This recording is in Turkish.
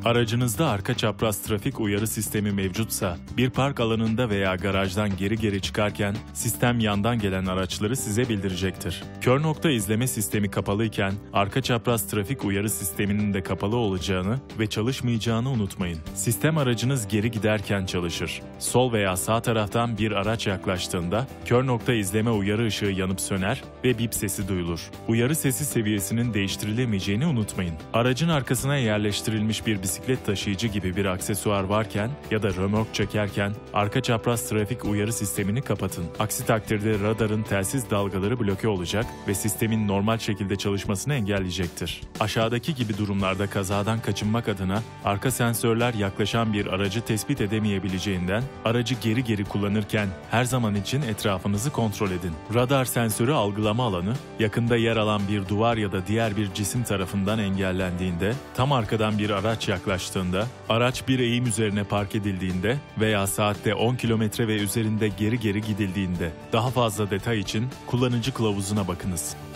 Aracınızda arka çapraz trafik uyarı sistemi mevcutsa, bir park alanında veya garajdan geri çıkarken sistem yandan gelen araçları size bildirecektir. Kör nokta izleme sistemi kapalıyken arka çapraz trafik uyarı sisteminin de kapalı olacağını ve çalışmayacağını unutmayın. Sistem aracınız geri giderken çalışır. Sol veya sağ taraftan bir araç yaklaştığında kör nokta izleme uyarı ışığı yanıp söner ve bip sesi duyulur. Uyarı sesi seviyesinin değiştirilemeyeceğini unutmayın. Aracın arkasına yerleştirilmiş bir bisiklet taşıyıcı gibi bir aksesuar varken ya da römork çekerken arka çapraz trafik uyarı sistemini kapatın. Aksi takdirde radarın telsiz dalgaları bloke olacak ve sistemin normal şekilde çalışmasını engelleyecektir. Aşağıdaki gibi durumlarda kazadan kaçınmak adına arka sensörler yaklaşan bir aracı tespit edemeyebileceğinden aracı geri kullanırken her zaman için etrafınızı kontrol edin. Radar sensörü algılama alanı yakında yer alan bir duvar ya da diğer bir cisim tarafından engellendiğinde, tam arkadan bir araç yaklaştığında, araç bir eğim üzerine park edildiğinde veya saatte 10 km ve üzerinde geri gidildiğinde. Daha fazla detay için kullanıcı kılavuzuna bakınız.